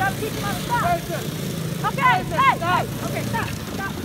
gotta keep him on the stop. Okay, hey, hey, okay, stop, stop.